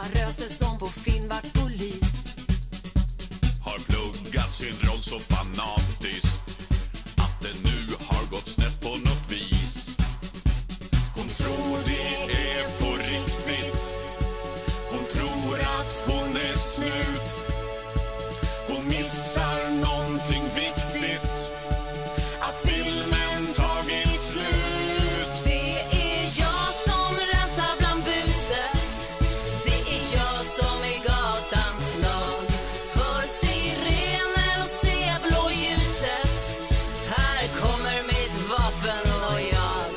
Pappa röser som på Finn vart polis. Har pluggat sin roll så fanatiskt att det nu har gått snett på något vis. Hon tror det är på riktigt. Hon tror att hon är slut. Hon missar någonting viktigt, att filmen tagit slut. Det är jag som rensar bland buset. Det är jag som är gatans lag. Hör sirener och ser blåljuset. Här kommer mitt vapen och jag.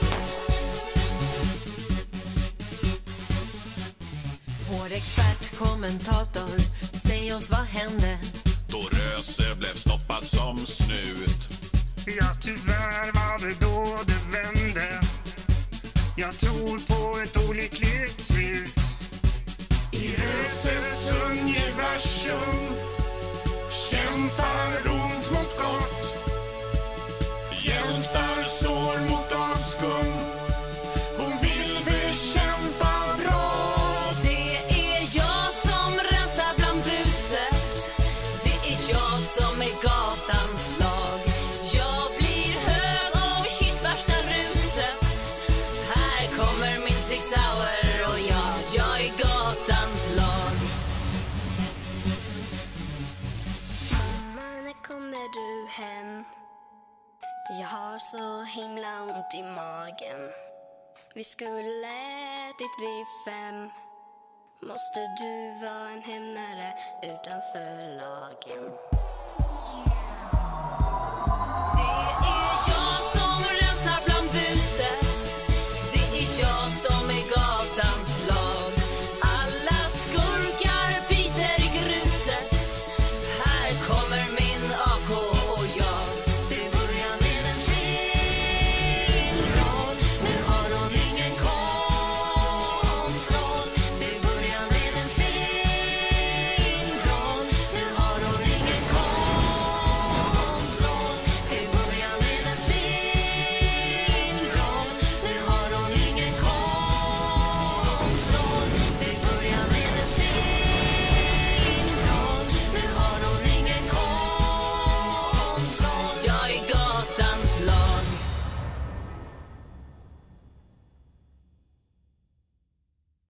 Vår expertkommentator, säg oss vad hände Då Röse blev stoppad som snut. Ja, tyvärr var det då det vände. Jag tror på ett olyckligt slut. I Röses universum kämpar ont mot gott. Hjältar står mot avskum. Hon vill bekämpa brott. Det är jag som rensar bland buset. Det är jag som är gatans lag. Jag blir hög och shit värsta ruset. Här kommer min Six Hour och jag är gatans lag. Mamma, när kommer du hem? Jag har så himla ont i magen. Vi skulle ätit vid 5. Måste du vara en hämnare utanför lagen?